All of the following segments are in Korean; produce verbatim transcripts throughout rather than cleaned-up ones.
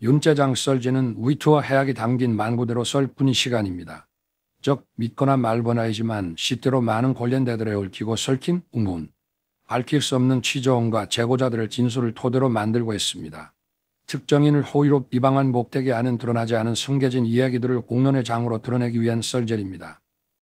윤재장 썰지는 위트와 해악이 담긴 만구대로 썰뿐이 시간입니다. 즉 믿거나 말거나이지만 시대로 많은 관련자들에 얽히고 설킨 우문, 밝힐 수 없는 취조원과 제보자들의 진술을 토대로 만들고 있습니다. 특정인을 호의로 비방한 목적이 안은 드러나지 않은 숨겨진 이야기들을 공론의 장으로 드러내기 위한 썰전입니다.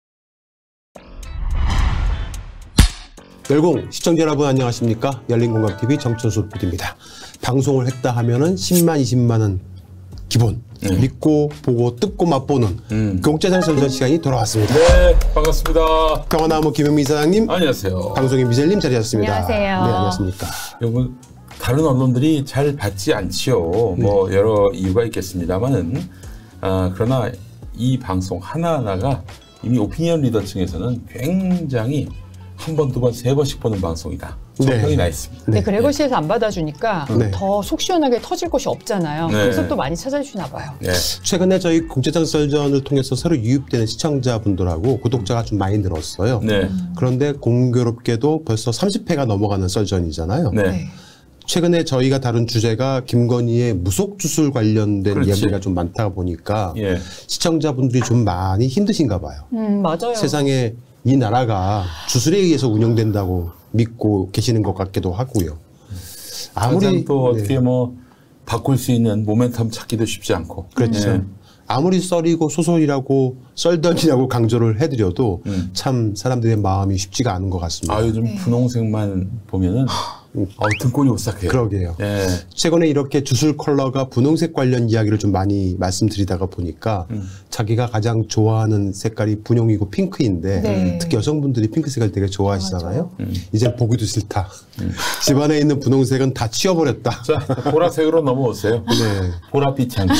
열공 시청자 여러분 안녕하십니까? 열린공감티비 정천수 피디입니다. 방송을 했다 하면은 십만, 이십만 원 기본 음. 믿고 보고 뜯고 맛보는 음. 공짜장 썰전 시간이 돌아왔습니다. 네, 반갑습니다. 평화나무 김영미 이사장님, 안녕하세요. 방송인 미셀님 자리하셨습니다. 안녕하세요. 네, 안녕하십니까? 여러분 다른 언론들이 잘 받지 않지요. 네. 뭐 여러 이유가 있겠습니다만은 아, 그러나 이 방송 하나하나가 이미 오피니언 리더층에서는 굉장히 한 번, 두 번, 세 번씩 보는 방송이다. 정평이 네. 나 있습니다. 네, 그 레거시에서 안 받아주니까 네. 더 속 시원하게 터질 곳이 없잖아요. 네. 그래서 또 많이 찾아주시나 봐요. 네. 최근에 저희 공짜장 썰전을 통해서 새로 유입되는 시청자분들하고 구독자가 좀 많이 늘었어요. 네. 음. 그런데 공교롭게도 벌써 삼십 회가 넘어가는 썰전이잖아요. 네. 네. 최근에 저희가 다룬 주제가 김건희의 무속 주술 관련된 그렇지. 이야기가 좀 많다 보니까 예. 시청자분들이 좀 많이 힘드신가 봐요. 음, 맞아요. 세상에 이 나라가 주술에 의해서 운영된다고 믿고 계시는 것 같기도 하고요. 아무리 또 네. 어떻게 뭐 바꿀 수 있는 모멘텀 찾기도 쉽지 않고. 그렇죠. 네. 아무리 썰이고 소설이라고 썰던이라고 강조를 해드려도 음. 참 사람들의 마음이 쉽지가 않은 것 같습니다. 아, 요즘 네. 분홍색만 보면은 어, 등골이 오싹해요. 그러게요. 예. 최근에 이렇게 주술 컬러가 분홍색 관련 이야기를 좀 많이 말씀드리다가 보니까 음. 자기가 가장 좋아하는 색깔이 분홍이고 핑크인데 네. 특히 여성분들이 핑크색을 되게 좋아하시잖아요. 음. 이제 보기도 싫다. 음. 집안에 있는 분홍색은 다 치워버렸다. 자, 보라색으로 넘어오세요. 네. 보랏빛 향기.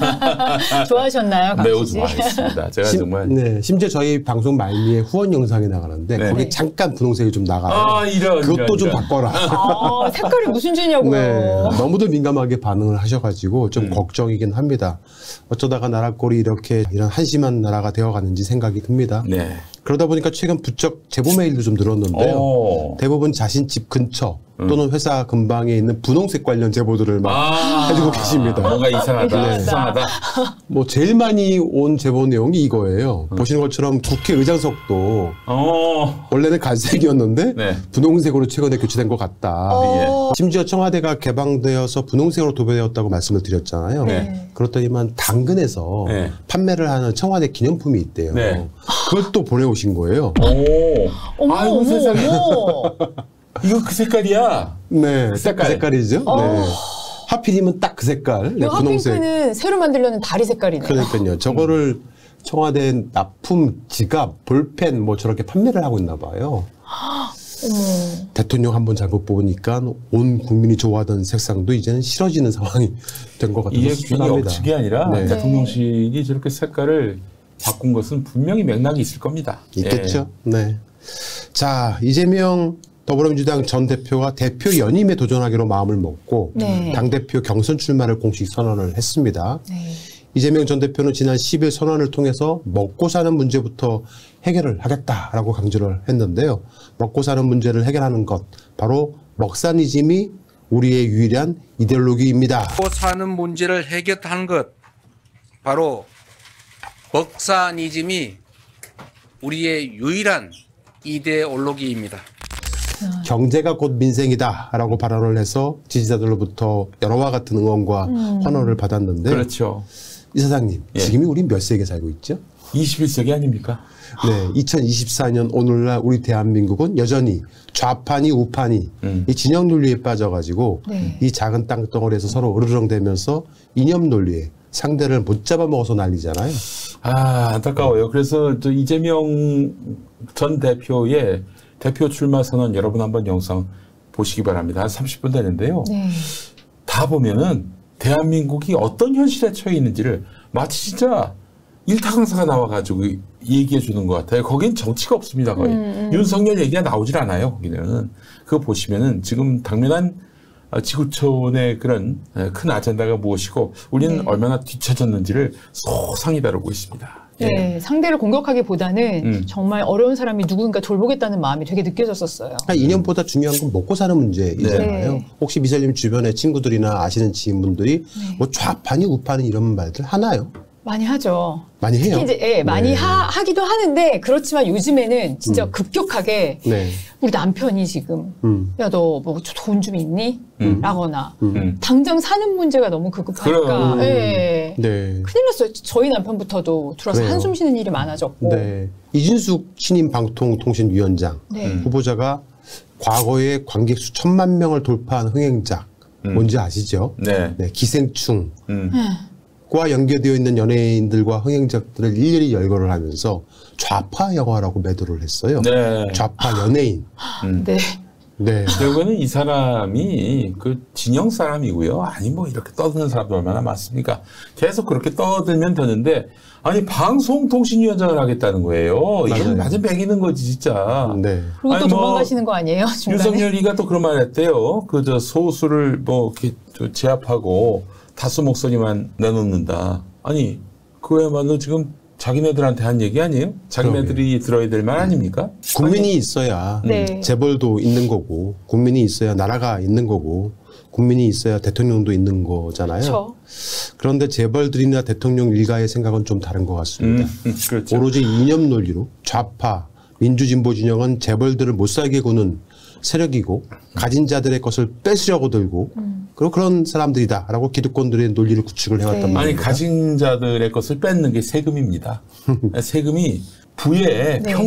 좋아하셨나요, 매우 강씨 씨? 좋아했습니다. 제가 심, 정말. 네, 심지어 저희 방송 말미에 후원 영상이 나가는데 네. 거기 네. 잠깐 분홍색이 좀 나가요. 아, 이런. 그것도 이런, 좀 이런. 바꿔라. 아, 색깔이 무슨 죄냐고요. 네, 너무도 민감하게 반응을 하셔가지고 좀 음. 걱정이긴 합니다. 어쩌다가 나라 꼴이 이렇게 이런 한심한 나라가 되어가는지 생각이 듭니다. 네. 그러다 보니까 최근 부쩍 제보 메일도 좀 늘었는데요. 오. 대부분 자신 집 근처 또는 회사 근방에 있는 분홍색 관련 제보들을 막 아, 해주고 계십니다. 뭔가 이상하다. 네. 이상하다. 뭐 제일 많이 온 제보 내용이 이거예요. 보시는 것처럼 국회의장석도 어. 원래는 갈색이었는데 네. 분홍색으로 최근에 교체된 것 같다. 어, 심지어 청와대가 개방되어서 분홍색으로 도배되었다고 말씀을 드렸잖아요. 네. 그렇더니만 당근에서 네. 판매를 하는 청와대 기념품이 있대요. 네. 그걸 또 보내오신 거예요. 오. 어머, 아이고, 어머, 세상에. 어머. 이거 그 색깔이야. 네, 그 색깔. 그 색깔이죠. 어. 네. 하필이면 딱 그 색깔. 네, 이 핫핑크는 새로 만들려는 다리 색깔이네요. 그러니까요. 저거를 청와대 납품, 지갑, 볼펜 뭐 저렇게 판매를 하고 있나 봐요. 어머. 대통령 한번 잘못 보니까 온 국민이 좋아하던 색상도 이제는 싫어지는 상황이 된 것 같아서 이게 괜히 수준합니다. 억측이 아니라 네. 대통령실이 저렇게 색깔을 바꾼 것은 분명히 맥락이 있을 겁니다. 있겠죠. 네. 자, 이재명 더불어민주당 전 대표가 대표 연임에 도전하기로 마음을 먹고 네. 당대표 경선 출마를 공식 선언을 했습니다. 네. 이재명 전 대표는 지난 십 일 선언을 통해서 먹고 사는 문제부터 해결을 하겠다라고 강조를 했는데요. 먹고 사는 문제를 해결하는 것, 바로 먹사니즘이 우리의 유일한 이데올로기입니다. 먹고 사는 문제를 해결하는 것, 바로 먹사니즘이 우리의 유일한 이데올로기입니다. 경제가 곧 민생이다라고 발언을 해서 지지자들로부터 여러와 같은 응원과 음. 환호를 받았는데 그렇죠. 이사장님, 예. 지금이 우리 몇 세기에 살고 있죠? 이십일 세기 아닙니까? 네, 이천이십사 년 오늘날 우리 대한민국은 여전히 좌판이 우판이 음. 이 진영 논리에 빠져가지고 네. 이 작은 땅덩어리에서 서로 으르렁대면서 이념 논리에 상대를 못 잡아먹어서 난리잖아요. 아, 안타까워요. 그래서 저 이재명 전 대표의 대표 출마 선언 여러분 한번 영상 보시기 바랍니다. 한 삼십 분 되는데요. 네. 다 보면은 대한민국이 어떤 현실에 처해 있는지를 마치 진짜 일타 강사가 나와가지고 얘기해 주는 것 같아요. 거긴 정치가 없습니다. 거의. 음, 음. 윤석열 얘기가 나오질 않아요. 거기는. 그거 보시면은 지금 당면한 지구촌의 그런 큰 아젠다가 무엇이고 우리는 네. 얼마나 뒤처졌는지를 소상히 다루고 있습니다. 네, 예. 상대를 공격하기보다는 음. 정말 어려운 사람이 누군가 돌보겠다는 마음이 되게 느껴졌었어요. 이념보다 중요한 건 먹고 사는 문제이잖아요. 네. 혹시 미셀님 주변에 친구들이나 아시는 지인분들이 네. 뭐 좌파니 우파니 이런 말들 하나요? 많이 하죠. 많이 해요. 특히 이제 예, 많이 네. 하, 하기도 하는데 그렇지만 요즘에는 진짜 음. 급격하게 네. 우리 남편이 지금 음. 야 너 뭐 돈 좀 있니? 음. 라거나 음. 당장 사는 문제가 너무 급급하니까 그럼. 예. 네. 큰일 났어요. 저희 남편부터도 들어서 그래요. 한숨 쉬는 일이 많아졌고 네. 이진숙 신임 방통통신위원장 네. 음. 후보자가 과거에 관객 수 천만 명을 돌파한 흥행작 음. 뭔지 아시죠? 네. 네, 기생충. 음. 과 연계되어 있는 연예인들과 흥행작들을 일일이 열거를 하면서 좌파 영화라고 매도를 했어요. 네. 좌파 연예인. 음. 네. 네. 결국에는 이 사람이 그 진영 사람이고요. 아니 뭐 이렇게 떠드는 사람도 얼마나 많습니까? 계속 그렇게 떠들면 되는데 아니 방송통신위원장을 하겠다는 거예요. 맞아요. 이건 완전 매기는 거지 진짜. 네. 그리고 아니, 또 뭐 도망가시는 거 아니에요? 중간에. 윤석열이가 또 그런 말 했대요. 그 저 소수를 뭐 이렇게 저 제압하고 다수 목소리만 내놓는다. 아니 그야말로 지금 자기네들한테 한 얘기 아니에요? 자기네들이 들어야 될 말 아닙니까? 국민이 있어야 네. 재벌도 있는 거고, 국민이 있어야 나라가 있는 거고, 국민이 있어야 대통령도 있는 거잖아요. 그렇죠. 그런데 재벌들이나 대통령 일가의 생각은 좀 다른 것 같습니다. 음, 그렇죠. 오로지 이념 논리로 좌파, 민주진보 진영은 재벌들을 못 살게 구는 세력이고 가진 자들의 것을 뺏으려고 들고 음. 그리고 그런 사람들이다라고 기득권들의 논리를 구축을 해왔단 네. 말입니다. 아니 가진 자들의 것을 뺏는 게 세금입니다. 세금이 부의 네.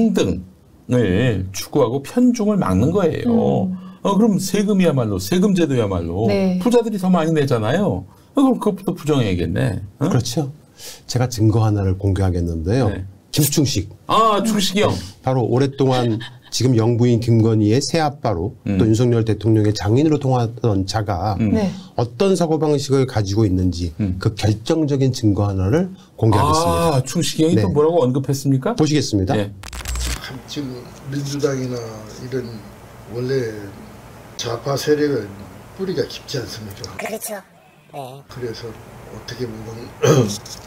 평등을 추구하고 편중을 막는 거예요. 음. 어, 그럼 세금이야말로 세금 제도야말로 네. 부자들이 더 많이 내잖아요. 어, 그럼 그것부터 부정해야겠네. 어? 그렇죠. 제가 증거 하나를 공개하겠는데요. 네. 김충식. 아 충식이 형. 바로 오랫동안 지금 영부인 김건희의 새아빠로 음. 또 윤석열 대통령의 장인으로 통하던 자가 음. 네. 어떤 사고방식을 가지고 있는지 음. 그 결정적인 증거 하나를 공개하겠습니다. 아 충식이 형이 네. 또 뭐라고 언급했습니까? 보시겠습니다. 네. 지금 민주당이나 이런 원래 좌파 세력은 뿌리가 깊지 않습니까? 그렇죠. 네. 그래서 어떻게 보면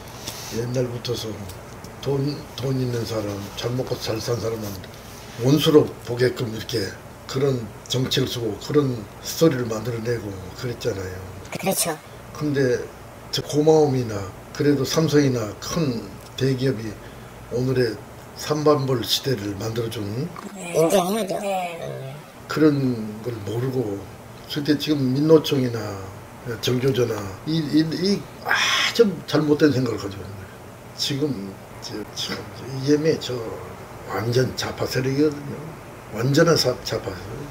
옛날부터서 돈, 돈 있는 사람, 잘 먹고 잘 산 사람은 원수로 보게끔 이렇게 그런 정책을 쓰고 그런 스토리를 만들어내고 그랬잖아요. 그렇죠. 근데 저 고마움이나 그래도 삼성이나 큰 대기업이 오늘의 삼반볼 시대를 만들어준 인정해야죠. 그런 걸 모르고 그때 지금 민노총이나 정교조나 이, 이, 이 아주 잘못된 생각을 가지고 있는 거예요. 지금 저, 저, 이재명이 저 완전 좌파 세력이거든요. 완전한 사, 좌파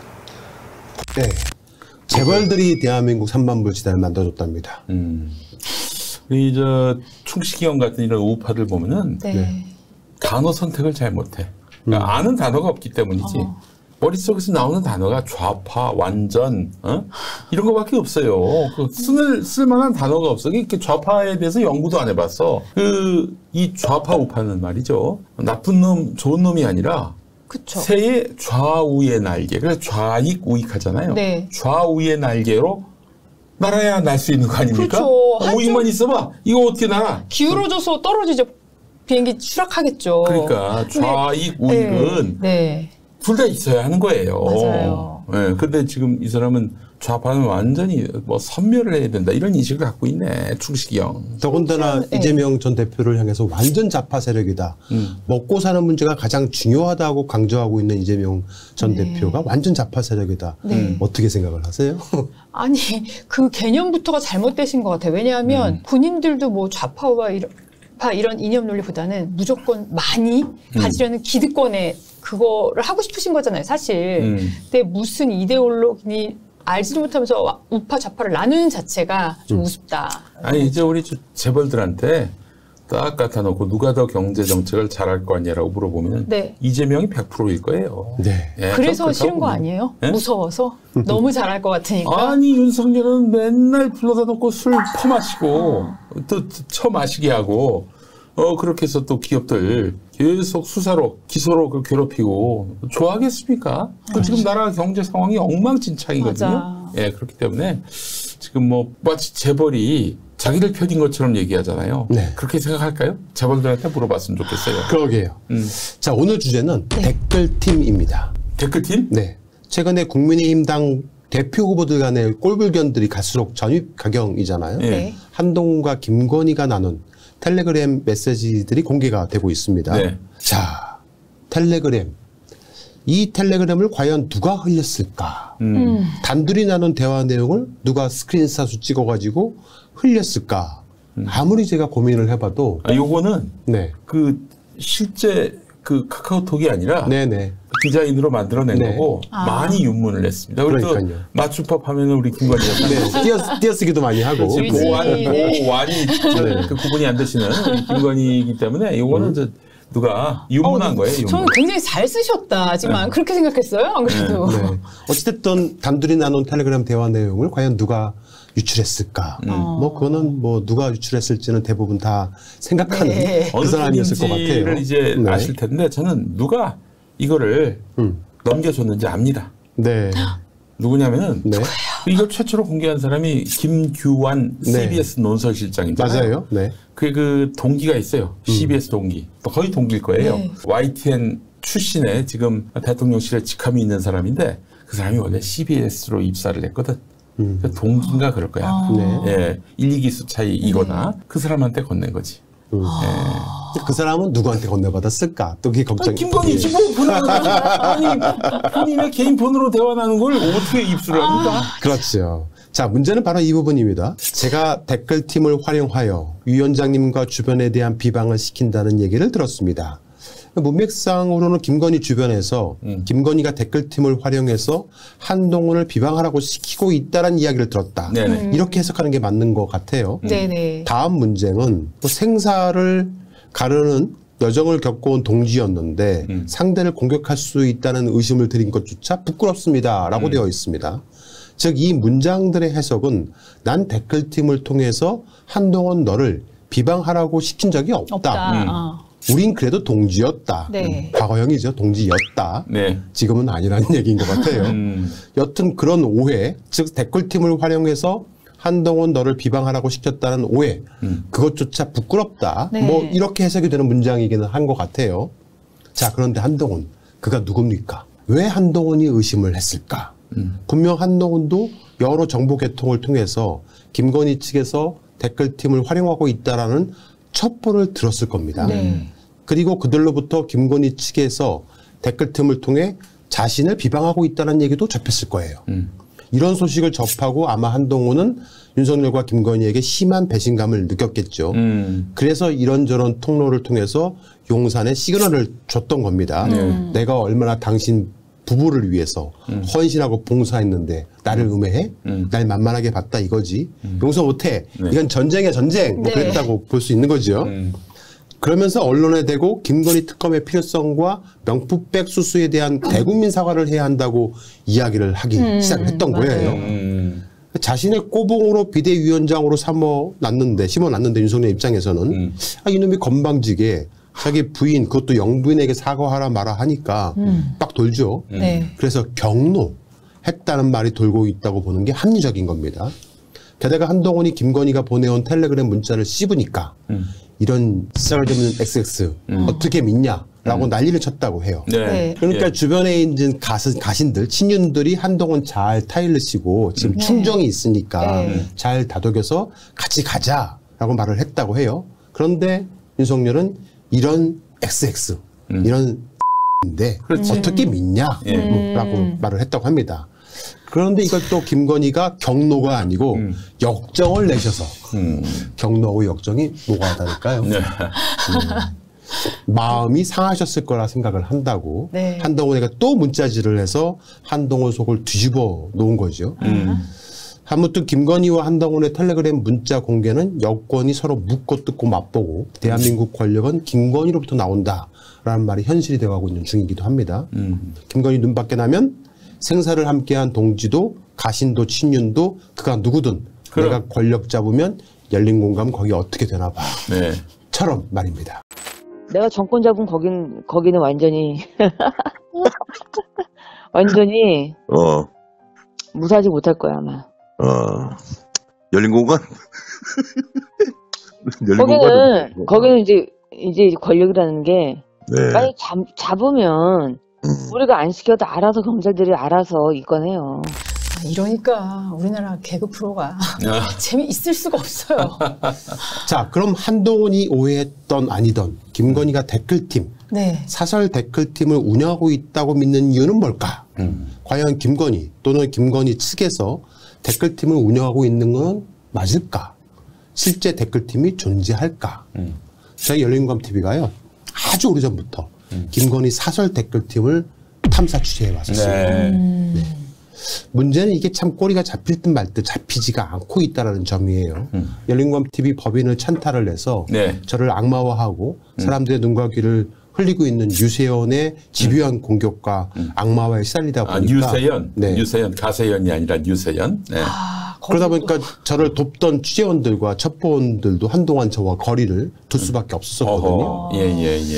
세력. 네. 재벌들이 대한민국 삼만불 시대를 만들어줬답니다. 음. 이 저 충식이 형 같은 이런 우파들 보면은 네. 네. 단어 선택을 잘 못해. 그러니까 음. 아는 단어가 없기 때문이지. 어. 머릿속에서 나오는 단어가 좌파, 완전, 어? 이런 거밖에 없어요. 그 쓸, 쓸만한 단어가 없어. 이렇게 좌파에 대해서 연구도 안 해봤어. 그, 이 좌파 우파는 말이죠. 나쁜 놈, 좋은 놈이 아니라 그쵸. 새의 좌우의 날개. 그래서 좌익, 우익 하잖아요. 네. 좌우의 날개로 날아야 날 수 있는 거 아닙니까? 그렇죠. 어, 우익만 있어봐. 이거 어떻게 날아? 기울어져서 떨어지죠. 비행기 추락하겠죠. 그러니까 좌익, 우익은 네. 둘 다 있어야 하는 거예요. 맞아요. 네, 근데 지금 이 사람은 좌파는 완전히 뭐 선멸을 해야 된다 이런 인식을 갖고 있네. 충식이 형. 더군다나 네. 이재명 전 대표를 향해서 완전 좌파 세력이다. 음. 먹고 사는 문제가 가장 중요하다고 강조하고 있는 이재명 전 네. 대표가 완전 좌파 세력이다. 네. 어떻게 생각을 하세요? 아니 그 개념부터가 잘못되신 것 같아요. 왜냐하면 음. 본인들도 뭐 좌파와 이런, 이런 이념 논리보다는 무조건 많이 가지려는 기득권에 그거를 하고 싶으신 거잖아요, 사실. 음. 근데 무슨 이데올로기니 알지도 못하면서 우파 좌파를 나누는 자체가 좀 음. 우습다. 아니 이제 우리 재벌들한테 딱 갖다 놓고 누가 더 경제 정책을 잘할 거 아니냐라고 물어보면 네. 이재명이 백 퍼센트일 거예요. 네. 예, 그래서 저 싫은 거 그렇다고 아니에요? 네? 무서워서? 너무 잘할 것 같으니까. 아니 윤석열은 맨날 불러다 놓고 술 퍼마시고 또 처마시게 하고 어 그렇게 해서 또 기업들 계속 수사로 기소로 그 괴롭히고 좋아하겠습니까? 그 지금 나라 경제 상황이 엉망진창이거든요. 맞아. 예, 그렇기 때문에 지금 뭐 마치 재벌이 자기들 편인 것처럼 얘기하잖아요. 네. 그렇게 생각할까요? 재벌들한테 물어봤으면 좋겠어요. 그러게요. 음. 자, 오늘 주제는 댓글팀입니다. 댓글팀? 네. 최근에 국민의힘당 대표 후보들 간의 꼴불견들이 갈수록 전입가경이잖아요. 예. 네. 한동훈과 김건희가 나눈 텔레그램 메시지들이 공개가 되고 있습니다. 네. 자, 텔레그램. 이 텔레그램을 과연 누가 흘렸을까? 음. 단둘이 나눈 대화 내용을 누가 스크린샷으로 찍어가지고 흘렸을까? 아무리 제가 고민을 해봐도 아, 요거는 네, 그 실제 그 카카오톡이 아니라 네네. 디자인으로 만들어낸 네. 거고 아. 많이 윤문을 냈습니다. 우리 또 그러니까요. 맞춤법 하면은 우리 김건희가 네, 띄어, 띄어쓰기도 많이 하고. 그렇지. 그렇지. 모완, 네. 모완이 그 구분이 안 되시는 우리 김건희이기 때문에 요거는 음. 저 누가 윤문한 어, 거예요. 윤문. 저는 굉장히 잘 쓰셨다지만 그렇게 생각했어요. 안 그래도. 네. 어찌됐든 단둘이 나눈 텔레그램 대화 내용을 과연 누가 유출했을까? 음. 뭐 그거는 뭐 누가 유출했을지는 대부분 다 생각하는 네. 그 어느 사람이었을 것 분인지를 같아요. 이제 네. 아실 텐데 저는 누가 이거를 음. 넘겨줬는지 압니다. 네. 누구냐면은 네. 이걸 최초로 공개한 사람이 김규환 네. 씨비에스 논설실장이잖아요. 맞아요. 네. 그게 그 동기가 있어요. 씨비에스 동기. 거의 동기일 거예요. 네. 와이티엔 출신의 지금 대통령실에 직함이 있는 사람인데 그 사람이 원래 씨비에스로 입사를 했거든. 음. 그 동기인가 그럴 거야. 네. 예, 일, 이 기수 차이이거나 그 사람한테 건넨 거지. 음. 그 사람은 누구한테 건네받았을까? 또 그게 걱정이. 김건희지 뭐 본인은 아니 본인의 개인 폰으로 대화 나눈 걸 어떻게 입수를 합니까? 그렇죠. 자, 문제는 바로 이 부분입니다. 제가 댓글팀을 활용하여 위원장님과 주변에 대한 비방을 시킨다는 얘기를 들었습니다. 문맥상으로는 김건희 주변에서 음. 김건희가 댓글팀을 활용해서 한동훈을 비방하라고 시키고 있다는 이야기를 들었다. 네네. 이렇게 해석하는 게 맞는 것 같아요. 네네. 다음 문제는 뭐 생사를 가르는 여정을 겪어온 동지였는데 음. 상대를 공격할 수 있다는 의심을 드린 것조차 부끄럽습니다라고 음. 되어 있습니다. 즉 이 문장들의 해석은 난 댓글팀을 통해서 한동훈 너를 비방하라고 시킨 적이 없다. 없다. 음. 어. 우린 그래도 동지였다. 네. 과거형이죠. 동지였다. 네. 지금은 아니라는 얘기인 것 같아요. 음. 여튼 그런 오해, 즉 댓글팀을 활용해서 한동훈 너를 비방하라고 시켰다는 오해, 음. 그것조차 부끄럽다. 네. 뭐 이렇게 해석이 되는 문장이기는 한 것 같아요. 자, 그런데 한동훈, 그가 누굽니까? 왜 한동훈이 의심을 했을까? 음. 분명 한동훈도 여러 정보 개통을 통해서 김건희 측에서 댓글팀을 활용하고 있다라는 첩보를 들었을 겁니다. 네. 그리고 그들로부터 김건희 측에서 댓글틈을 통해 자신을 비방하고 있다는 얘기도 접했을 거예요. 음. 이런 소식을 접하고 아마 한동훈은 윤석열과 김건희에게 심한 배신감을 느꼈겠죠. 음. 그래서 이런저런 통로를 통해서 용산에 시그널을 줬던 겁니다. 네. 내가 얼마나 당신 부부를 위해서 음. 헌신하고 봉사했는데 나를 음해해? 음. 날 만만하게 봤다 이거지. 용서 못해. 네. 이건 전쟁이야 전쟁. 뭐 네. 그랬다고 볼 수 있는 거죠. 음. 그러면서 언론에 대고 김건희 특검의 필요성과 명품백 수수에 대한 대국민 사과를 해야 한다고 이야기를 하기 음, 시작을 했던 맞아요. 거예요. 음. 자신의 꼬봉으로 비대위원장으로 삼어놨는데 심어놨는데 윤석열 입장에서는 음. 아, 이놈이 건방지게 자기 부인 그것도 영부인에게 사과하라 마라 하니까 음. 빡 돌죠. 네. 그래서 경로했다는 말이 돌고 있다고 보는 게 합리적인 겁니다. 게다가 한동훈이 김건희가 보내온 텔레그램 문자를 씹으니까 음. 이런 싸가지 없는 엑스엑스 어떻게 믿냐라고 난리를 쳤다고 해요. 네. 네. 그러니까 예. 주변에 있는 가신, 가신들, 친윤들이 한동훈 잘 타일을 치고 지금 네. 충정이 있으니까 네. 잘 다독여서 같이 가자라고 말을 했다고 해요. 그런데 윤석열은 이런 엑스엑스, 음. 이런 인데 그렇지. 어떻게 믿냐? 예. 뭐 라고 음. 말을 했다고 합니다. 그런데 이걸 또 김건희가 경로가 아니고 음. 역정을 내셔서 음. 경로하고 역정이 뭐가 다를까요? 네. 마음이 상하셨을 거라 생각을 한다고 네. 한동훈에게 또 문자질을 해서 한동훈 속을 뒤집어 놓은 거죠. 음. 아무튼 김건희와 한동훈의 텔레그램 문자 공개는 여권이 서로 묻고 뜯고 맛보고 대한민국 권력은 김건희로부터 나온다라는 말이 현실이 되어가고 있는 중이기도 합니다. 음. 김건희 눈밖에 나면 생사를 함께한 동지도 가신도 친윤도 그가 누구든 그럼. 내가 권력 잡으면 열린 공감 거기 어떻게 되나 봐. 네. 처럼 말입니다. 내가 정권 잡은 거긴 거기는 완전히 완전히 어, 무사하지 못할 거야 아마. 어, 열린 공간? 열린 거기는 공간은 거기는 이제 이제 권력이라는 게 네. 빨리 잡, 잡으면 음. 우리가 안 시켜도 알아서 경찰들이 알아서 입건해요. 아, 이러니까 우리나라 개그 프로가 재미있을 수가 없어요. 자, 그럼 한동훈이 오해했던 아니던 김건희가 댓글팀, 네. 사설 댓글팀을 운영하고 있다고 믿는 이유는 뭘까? 음. 과연 김건희 또는 김건희 측에서 댓글팀을 운영하고 있는 건 맞을까? 실제 댓글팀이 존재할까? 음. 저희 열린공감티비가요. 아주 오래전부터 음. 김건희 사설 댓글팀을 탐사 취재해 왔었습니다. 네. 음. 네. 문제는 이게 참 꼬리가 잡힐 듯 말 듯 잡히지가 않고 있다는 점이에요. 음. 열린공감티비 법인을 찬탈을 해서 네. 저를 악마화하고 사람들의 눈과 귀를 흘리고 있는 유세연의 집요한 공격과 악마화에 시달리다 아, 보니까 유세연, 네. 유세연, 가세연이 아니라 유세연. 네. 아, 그러다 거기도- 보니까 저를 돕던 취재원들과 첩보원들도 한동안 저와 거리를 둘 수밖에 없었거든요. 어허. 예, 예, 예.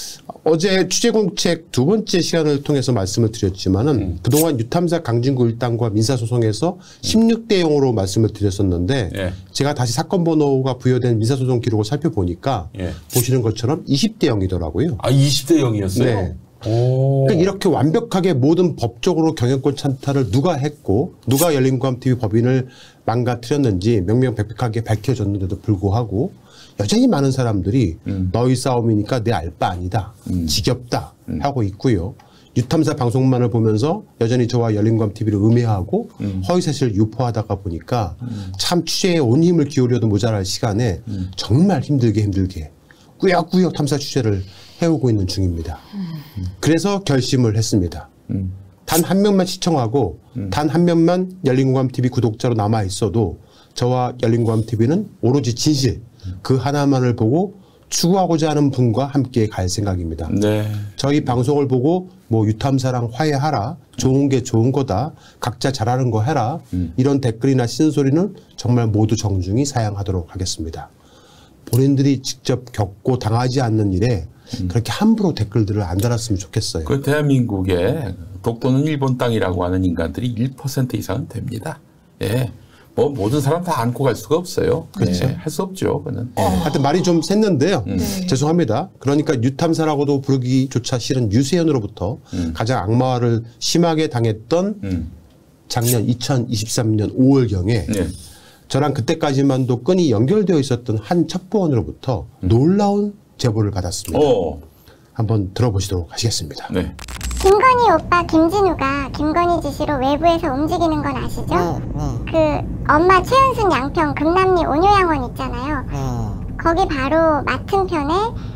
어제 취재공책 두 번째 시간을 통해서 말씀을 드렸지만은 음. 그동안 유탐사 강진구 일당과 민사소송에서 십육 대 영으로 말씀을 드렸었는데 예. 제가 다시 사건 번호가 부여된 민사소송 기록을 살펴보니까 예. 보시는 것처럼 이십 대 영이더라고요. 아, 이십 대 영이었어요? 네. 오. 그러니까 이렇게 완벽하게 모든 법적으로 경영권 찬탈을 누가 했고 누가 열린공감티비 법인을 망가뜨렸는지 명명백백하게 밝혀졌는데도 불구하고 여전히 많은 사람들이 음. 너희 싸움이니까 내 알 바 아니다. 음. 지겹다. 음. 하고 있고요. 유탐사 방송만을 보면서 여전히 저와 열린공감티비를 음해하고 음. 허위사실을 유포하다가 보니까 참 취재에 온 힘을 기울여도 모자랄 시간에 음. 정말 힘들게 힘들게 꾸역꾸역 탐사 취재를 해오고 있는 중입니다. 그래서 결심을 했습니다. 음. 단 한 명만 시청하고 음. 단 한 명만 열린공감티비 구독자로 남아 있어도 저와 열린공감티비는 오로지 진실 그 하나만을 보고 추구하고자 하는 분과 함께 갈 생각입니다. 네. 저희 방송을 보고 뭐 유탐사랑 화해하라, 좋은 게 좋은 거다, 각자 잘하는 거 해라, 음. 이런 댓글이나 신소리는 정말 모두 정중히 사양하도록 하겠습니다. 본인들이 직접 겪고 당하지 않는 일에 그렇게 함부로 댓글들을 안 달았으면 좋겠어요. 그 대한민국에 독도는 일본 땅이라고 하는 인간들이 일 퍼센트 이상은 됩니다. 예. 뭐 모든 사람 다 안고 갈 수가 없어요. 그렇죠. 예, 할 수 없죠. 그는. 어. 하여튼 말이 좀 샜는데요. 음. 네. 죄송합니다. 그러니까 유탐사라고도 부르기조차 싫은 유세연으로부터 음. 가장 악마화를 심하게 당했던 음. 작년 이천이십삼 년 오월경에 네. 저랑 그때까지만도 끈이 연결되어 있었던 한 첩보원으로부터 놀라운 제보를 받았습니다. 오. 한번 들어보시도록 하시겠습니다. 네. 김건희 오빠 김진우가 김건희 지시로 외부에서 움직이는 건 아시죠? 네, 그 엄마 최은순 양평 금남리 온효양원 있잖아요. 네. 거기 바로 맞은편에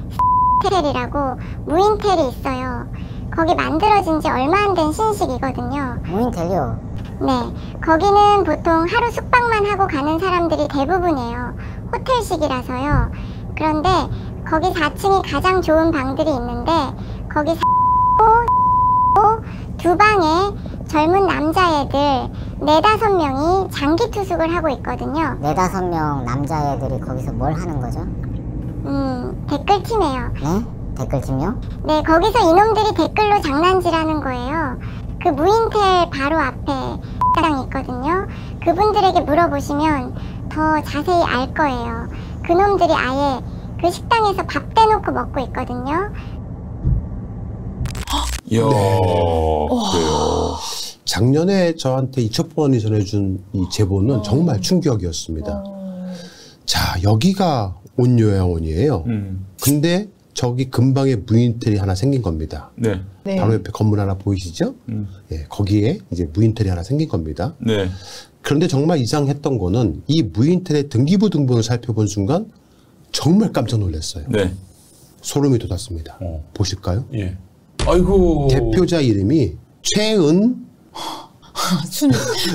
텔이라고 무인텔이 있어요. 거기 만들어진 지 얼마 안 된 신식이거든요. 무인텔이요? 네, 거기는 보통 하루 숙박만 하고 가는 사람들이 대부분이에요. 호텔식이라서요. 그런데 거기 사 층이 가장 좋은 방들이 있는데 거기 두 방에 젊은 남자애들 네다섯 명이 장기 투숙을 하고 있거든요. 네다섯 명 남자애들이 거기서 뭘 하는 거죠? 음, 댓글팀이에요. 네? 댓글팀이요? 네, 거기서 이놈들이 댓글로 장난질하는 거예요. 그 무인텔 바로 앞에 당 있거든요. 그분들에게 물어보시면 더 자세히 알 거예요. 그놈들이 아예 그 식당에서 밥 대놓고 먹고 있거든요. 이야, 네. 그래요. 작년에 저한테 이 첩보원이 전해준 이 제보는 정말 충격이었습니다. 자, 여기가 온요양원이에요. 음. 근데 저기 근방에 무인텔이 하나 생긴 겁니다. 네. 네. 바로 옆에 건물 하나 보이시죠? 음. 예, 거기에 이제 무인텔이 하나 생긴 겁니다. 네. 그런데 정말 이상했던 거는 이 무인텔의 등기부 등본을 살펴본 순간 정말 깜짝 놀랐어요. 네. 소름이 돋았습니다. 어. 보실까요? 예. 아이고. 대표자 이름이 최은 순.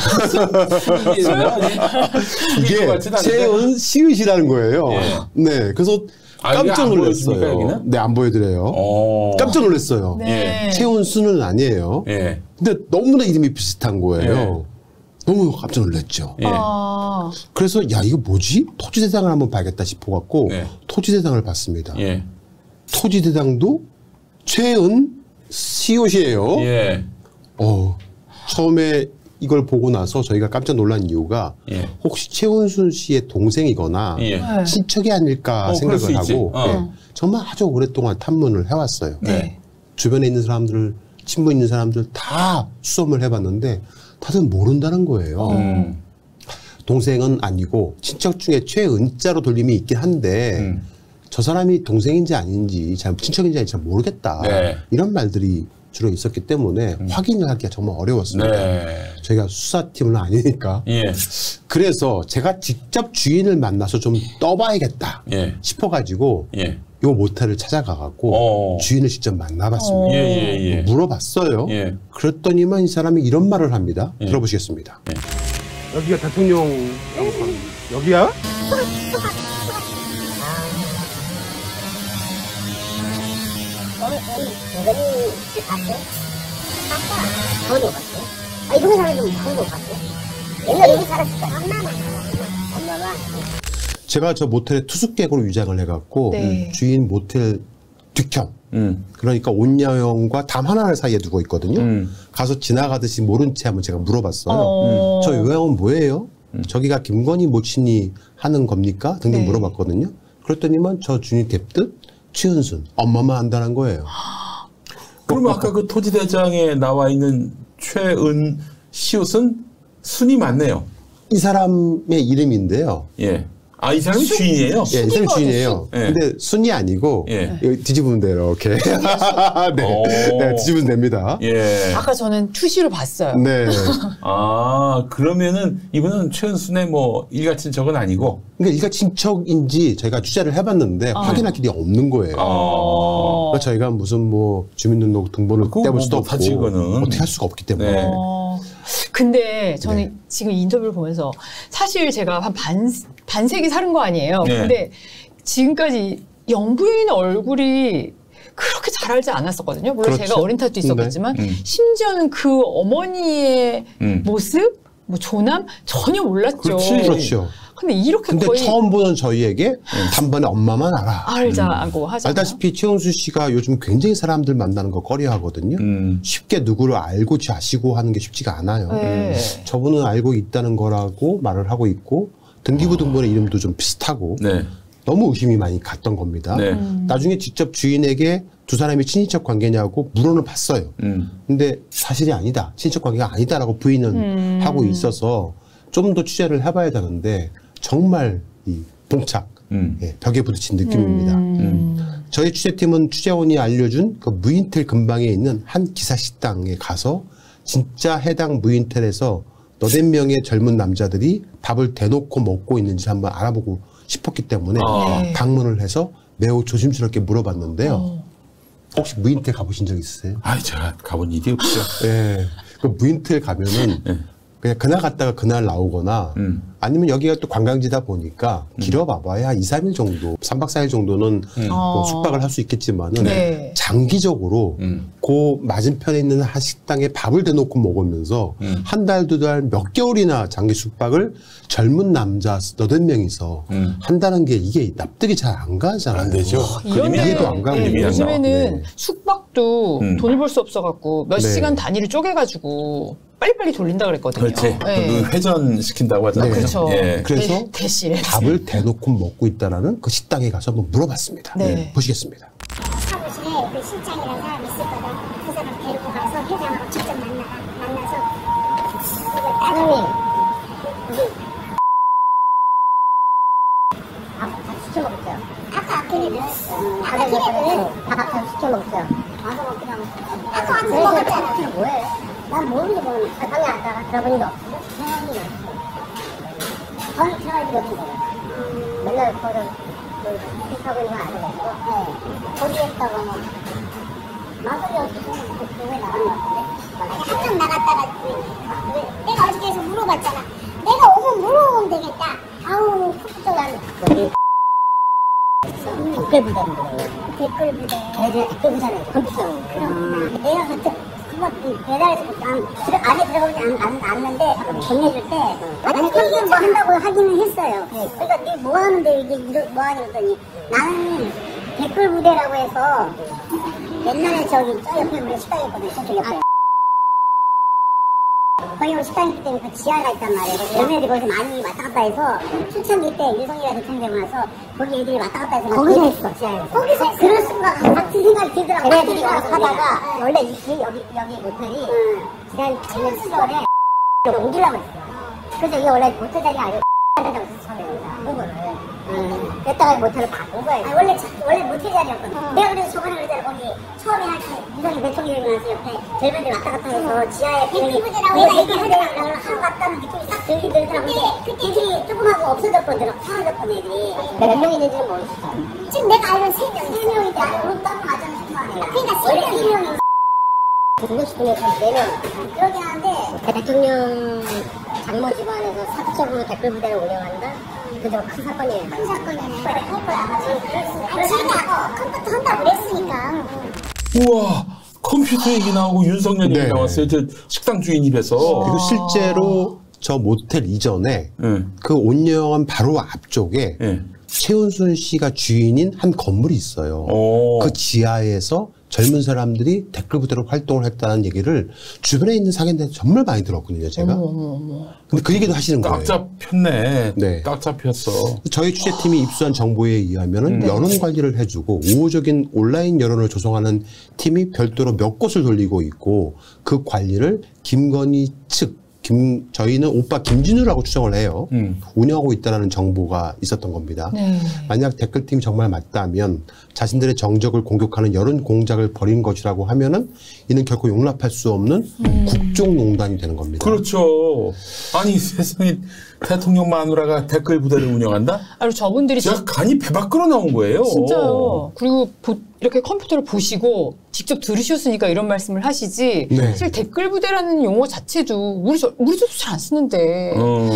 이게 최은 시읒이라는 거예요. 예. 네, 그래서 아, 이게 깜짝 안 보여줍니까, 놀랐어요. 여기는? 네, 안 보여드려요. 어. 깜짝 놀랐어요. 네. 최은수는 아니에요. 예. 근데 너무나 이름이 비슷한 거예요. 예. 너무 깜짝 놀랐죠. 예. 아, 그래서 야 이거 뭐지? 토지대장을 한번 봐야겠다 싶어갖고 예. 토지대장을 봤습니다. 예. 토지대장도 최은 시옷이에요. 예. 어, 처음에 이걸 보고 나서 저희가 깜짝 놀란 이유가 예. 혹시 최은순 씨의 동생이거나 예. 친척이 아닐까 어, 그럴 수 생각을 있지. 하고 어. 예, 정말 아주 오랫동안 탐문을 해왔어요. 네. 주변에 있는 사람들, 친구 있는 사람들 다 수험을 해봤는데 다들 모른다는 거예요. 음. 동생은 아니고 친척 중에 최은자로 돌림이 있긴 한데 음. 저 사람이 동생인지 아닌지 잘 친척인지 아닌지 잘 모르겠다. 네. 이런 말들이 주로 있었기 때문에 음. 확인을 하기가 정말 어려웠습니다. 네. 저희가 수사팀은 아니니까. 예. 그래서 제가 직접 주인을 만나서 좀 떠봐야겠다 예. 싶어가지고 예. 요 모텔을 찾아가갖고 어. 주인을 직접 만나봤습니다. 예, 예, 예. 물어봤어요. 예. 그랬더니만 이 사람이 이런 말을 합니다. 예. 들어보시겠습니다. 예. 여기가 대통령 여기야? 어디 갔어? 아, 이동에 사는 좀 한국 갔어? 옛날에 여기 살았을 거야. 엄마만. 엄마만. 제가 저 모텔에 투숙객으로 위장을 해갖고 네. 주인 모텔 뒤편 음. 그러니까 온야형과 담 하나를 사이에 두고 있거든요. 음. 가서 지나가듯이 모른 채 한번 제가 물어봤어요. 어. 저 요양원 뭐예요? 저기가 김건희 모친이 하는 겁니까? 등등 네. 물어봤거든요. 그랬더니만 저 주인이 뎁듯 최은순 엄마만 안다는 거예요. 그럼 아까 그 토지대장에 나와 있는 최은 시옷은 순이 맞네요. 이 사람의 이름인데요. 예. 아, 이 사람이 주인이에요? 예, 이 사람이 주인이에요. 예. 근데 순이 아니고 예. 여기 뒤집으면 돼요. 이렇게. 네. 네, 뒤집으면 됩니다. 예. 아까 저는 투시로 봤어요. 네. 아, 그러면은 이분은 최은순의 뭐 일가 친척은 아니고. 그러니까 이가 친척인지 저희가 취재를 해봤는데 어. 확인할 길이 없는 거예요. 어. 그러니까 저희가 무슨 뭐 주민등록 등본을 그거 떼볼 뭐 수도 못하지, 없고 그거는. 어떻게 할 수가 없기 때문에. 네. 어, 근데 저는 네. 지금 이 인터뷰를 보면서 사실 제가 한 반, 반세기 살은 거 아니에요. 네. 근데 지금까지 영부인 얼굴이 그렇게 잘 알지 않았었거든요. 물론 그렇죠. 제가 어린 탓도 있었겠지만 음. 심지어는 그 어머니의 음. 모습, 뭐 조남 전혀 몰랐죠. 그렇지. 그렇죠. 근데 이렇게 근데 거의 처음 보는 저희에게 단번에 엄마만 알아. 알자고 하잖아요. 알다시피 최은수 씨가 요즘 굉장히 사람들 만나는 거 꺼려 하거든요. 음. 쉽게 누구를 알고 자시고 하는 게 쉽지가 않아요. 네. 저분은 알고 있다는 거라고 말을 하고 있고 등기부 등본의 이름도 좀 비슷하고 네. 너무 의심이 많이 갔던 겁니다. 네. 음. 나중에 직접 주인에게 두 사람이 친인척 관계냐고 물어는 봤어요. 음. 근데 사실이 아니다. 친인척 관계가 아니다라고 부인은 음. 하고 있어서 좀 더 취재를 해봐야 되는데 정말 이 봉착, 음. 예, 벽에 부딪힌 느낌입니다. 음. 저희 취재팀은 취재원이 알려준 그 무인텔 근방에 있는 한 기사 식당에 가서 진짜 해당 무인텔에서 너댓 명의 젊은 남자들이 밥을 대놓고 먹고 있는지 한번 알아보고 싶었기 때문에 아. 네. 방문을 해서 매우 조심스럽게 물어봤는데요. 어. 혹시 무인텔 가보신 적 있으세요? 아, 제가 가본 일이 없죠. 예. 그 무인텔 가면은 네. 그냥 그날 갔다가 그날 나오거나 음. 아니면 여기가 또 관광지다 보니까 길어봐봐야 한 이, 삼 일 정도, 삼 박 사 일 정도는 음. 뭐 어. 숙박을 할 수 있겠지만은 네. 장기적으로 음. 그 맞은편에 있는 한 식당에 밥을 대놓고 먹으면서 음. 한 달, 두 달, 몇 개월이나 장기 숙박을 젊은 남자 너댓 명이서 음. 한다는 게 이게 납득이 잘 안 가잖아요. 안 되죠. 이런데 이해도 안 가고 네, 그림이 안 요즘에는 나와. 네. 숙박도 음. 돈을 벌 수 없어갖고 몇 네. 시간 단위를 쪼개가지고 빨리빨리 돌린다 그랬거든요. 그렇지. 네. 그 회전 시킨다고 하잖아요. 네. 그렇죠. 예. 그래서 대- 대실. 밥을 대놓고 먹고 있다라는 그 식당에 가서 한번 물어봤습니다. 네. 보시겠습니다. 사무실에 그 실장이라는 사람이 있었거든. 그 사람 데리고 가서 회장하고 직접 만나, 만나서 따님이 밥 시켜 먹었어요. 아까 아끼는 아끼는 밥 시켜 먹었어요. 와서 먹기로 하고 아까 와서 먹었잖아. 뭐해? 난 모르는데 뭐 방에 앉다가 들어본 적 없어. 방에 들어갈 일이 없는 거야. 맨날 거기서 하고 있는 거 아니겠고, 네. 거기에다가 뭐, 마술이 어떻게 왜 나간 것 같은데? 한 명 나갔다가, 왜, 내가 어저께서 물어봤잖아. 내가 오면 물어보면 되겠다. 아우, 푹푹 안. 댓글 부대는 거예요. 댓글 부대. 걔들 댓글 부대는 컴퓨터. 그럼, 내가 그때, 그거 배달해서 안, 들어, 안에 들어가지 않, 않, 않는데, 보내줄 때, 아니, 컴퓨터 뭐 한다고 하기는 했어요. 그러니까 네 뭐 하는데 이게 이러, 뭐 하냐 그랬더니, 나는 댓글 부대라고 해서, 옛날에 저기, 저 옆에 우리 식당이 있거든, 저쪽 옆에. 거기 오면 식당이기 때문에 그 지하가 있단 말이에요. 그래서 여자애들이 거기서 많이 왔다 갔다 해서 초창기 때 윤석열이가 대통령되고 나서 거기 애들이 왔다 갔다 해서 거기서 했어, 지하에서. 거기서 했어. 그럴 수가 같은 생각이 들더라고. 걔네들이 와서 하다가 원래 이 여기 여기 모텔이 지난 작년 시월에 옮기려고 했어. 그래서 이게 원래 모텔 자리가 아니고 자리라고 처음에 그거를. 음. 그랬다가 모텔을 바꾼 거야. 아니, 원래, 원래 모텔 자리였거든. 음. 내가 그래서 저번에 그랬잖아. 거기 처음에 할 때, 윤석열 대통령이 나서 옆에 젊은이들 왔다 갔다 해서 지하에 팬이 우리가 얘기하려고 하고 갔다는 느낌이 딱 들긴 들더라고. 근데 그때 애들이 조금 하고 없어졌거든. 사라졌거든, 애들이. 몇 명 있는지는 모르겠어. 지금 내가 알기로는 세 명. 세 명인데, 오빠는 맞아서 싶어하네. 그러니까 세 명이. 그것이 중에 네 명. 그러긴 한데, 대통령 장모 집안에서 사적으로 댓글 부대를 운영한다? 그저 큰 사건이에요. 큰 사건이네. 할 거야. 그러니까 컴퓨터 한다고 그랬으니까. 우와, 컴퓨터 얘기 나오고 윤석열 얘기 네. 나왔어요. 저 식당 주인 입에서. 그리고 실제로 저 모텔 이전에 응. 그 온영원 바로 앞쪽에 응. 최은순 씨가 주인인 한 건물이 있어요. 오. 그 지하에서 젊은 사람들이 댓글 부대로 활동을 했다는 얘기를 주변에 있는 상인들한테 정말 많이 들었거든요, 제가. 어머, 어머, 어머. 근데 그 얘기도 하시는 거예요. 딱 잡혔네. 네. 딱 잡혔어. 저희 취재팀이 입수한 정보에 의하면은 음. 여론 관리를 해주고 우호적인 온라인 여론을 조성하는 팀이 별도로 몇 곳을 돌리고 있고 그 관리를 김건희 측 김, 저희는 오빠 김진우라고 추정을 해요. 음. 운영하고 있다는 정보가 있었던 겁니다. 네. 만약 댓글팀이 정말 맞다면 자신들의 정적을 공격하는 여론 공작을 벌인 것이라고 하면은 이는 결코 용납할 수 없는 음. 국정농단이 되는 겁니다. 그렇죠. 아니 세상에 대통령 마누라가 댓글 부대를 운영한다? 아니 저분들이 제가 간이 배 밖으로 나온 거예요. 진짜요. 그리고 보, 이렇게 컴퓨터를 보시고 직접 들으셨으니까 이런 말씀을 하시지. 네. 사실 댓글 부대라는 용어 자체도 우리 저, 우리도 잘 안 쓰는데. 어.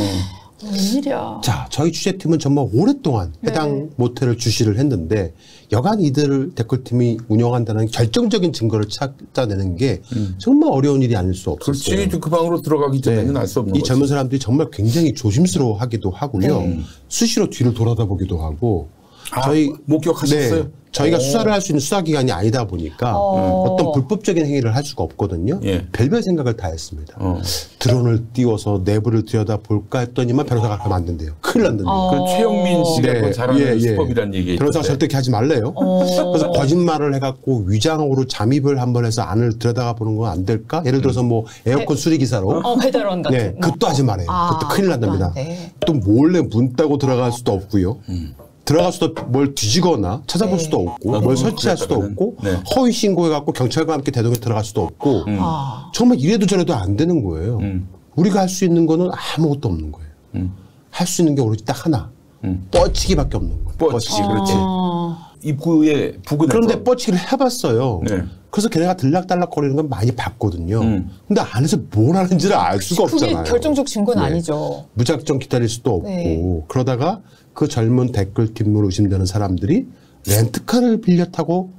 웬일이야. 자, 저희 취재팀은 정말 오랫동안 해당 네. 모텔을 주시를 했는데 여간 이들 댓글팀이 운영한다는 결정적인 증거를 찾아내는 게 음. 정말 어려운 일이 아닐 수 없었어요. 그렇지. 그 방으로 들어가기 전에는 알 수 없는 이 거지. 젊은 사람들이 정말 굉장히 조심스러워하기도 하고요. 네. 수시로 뒤를 돌아다보기도 하고 아, 저희 목격하셨어요? 네, 저희가 오. 수사를 할 수 있는 수사기관이 아니다 보니까 어. 어떤 불법적인 행위를 할 수가 없거든요. 예. 별별 생각을 다 했습니다. 어. 드론을 띄워서 내부를 들여다볼까 했더니만 변호사가 그러면 안 된대요. 큰일 난다네요. 어. 그 최영민 씨가 네, 뭐 잘하는 예, 예. 수법이라는 얘기. 변호사가 절대 그렇게 하지 말래요. 어. 그래서 거짓말을 해갖고 위장으로 잠입을 한번 해서 안을 들여다가 보는 건 안 될까? 예를 들어서 뭐 에어컨 수리기사로. 어, 배달원 같은 네, 거. 그것도 하지 말아요. 아, 그것도 큰일 그것도 난답니다. 안 돼. 또 몰래 문 따고 들어갈 수도 없고요. 음. 들어갈 수도 뭘 뒤지거나 찾아볼 네. 수도 없고 아, 뭘 뭐 설치할 수도 그랬다가는. 없고 네. 허위 신고해갖고 경찰과 함께 대동에 들어갈 수도 없고 음. 아. 정말 이래도 저래도 안 되는 거예요. 음. 우리가 할 수 있는 거는 아무것도 없는 거예요. 음. 할 수 있는 게 오로지 딱 하나. 음. 뻗치기밖에 없는 거예요. 뻗치기, 그렇지. 어. 입구에 부근에서. 그런데 뻗치기를 해봤어요. 네. 그래서 걔네가 들락달락거리는 건 많이 봤거든요. 음. 근데 안에서 뭘 하는지를 알 수가 그게 없잖아요. 결정적 증거는 네. 아니죠. 무작정 기다릴 수도 없고 네. 그러다가 그 젊은 댓글팀으로 의심되는 사람들이 렌트카를 빌려 타고